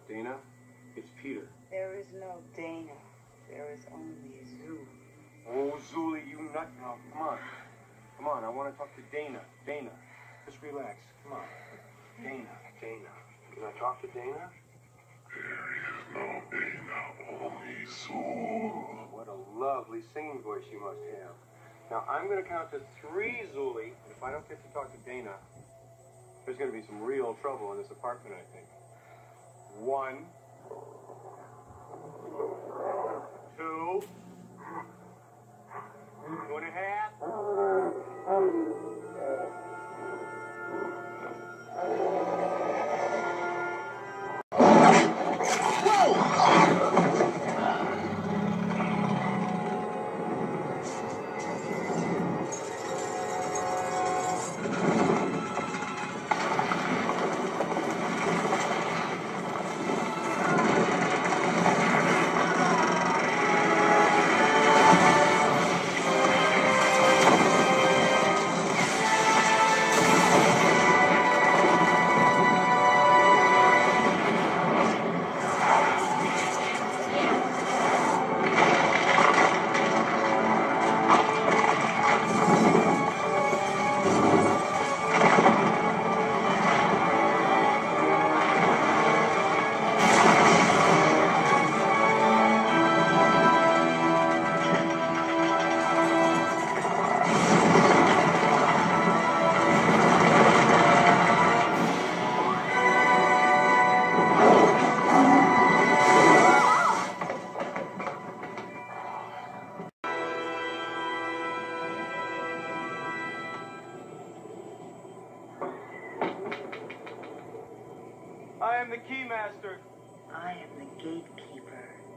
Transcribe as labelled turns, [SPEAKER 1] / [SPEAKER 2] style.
[SPEAKER 1] Dana, it's Peter.
[SPEAKER 2] There is no Dana. There is only Zuul.
[SPEAKER 1] Oh, Zuul, you nut. No, come on. Come on, I want to talk to Dana. Dana, just relax. Come on. Dana. Can I talk to Dana?
[SPEAKER 3] There is no Dana, only Zuul.
[SPEAKER 1] What a lovely singing voice you must have. Now, I'm going to count to 3, Zuul, and if I don't get to talk to Dana, there's going to be some real trouble in this apartment, I think. 1, 2, 2.5. I am the Keymaster.
[SPEAKER 2] I am the gatekeeper.